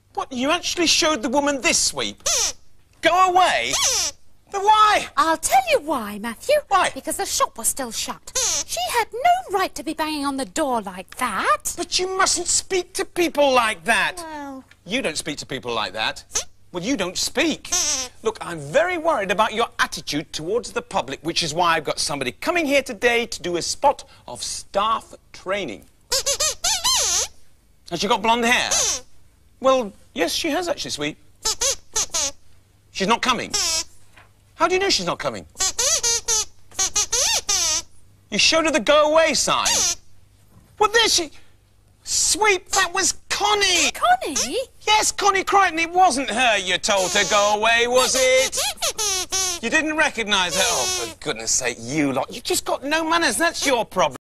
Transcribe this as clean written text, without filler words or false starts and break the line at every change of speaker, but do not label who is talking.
What, you actually showed the woman this sweep? Go away? But why?
I'll tell you why, Matthew.
Why?
Because the shop was still shut. She had no right to be banging on the door like that.
But you mustn't speak to people like that.
Well...
You don't speak to people like that. Well, you don't speak. Look, I'm very worried about your attitude towards the public, which is why I've got somebody coming here today to do a spot of staff training. Has she got blonde hair? Well, yes, she has actually, sweet. She's not coming. How do you know she's not coming? You showed her the go away sign. Well, there she... Sweep, that was Connie!
Connie?
Yes, Connie Crichton. It wasn't her you told to go away, was it? You didn't recognise her? Oh, for goodness sake, you lot. You've just got no manners. That's your problem.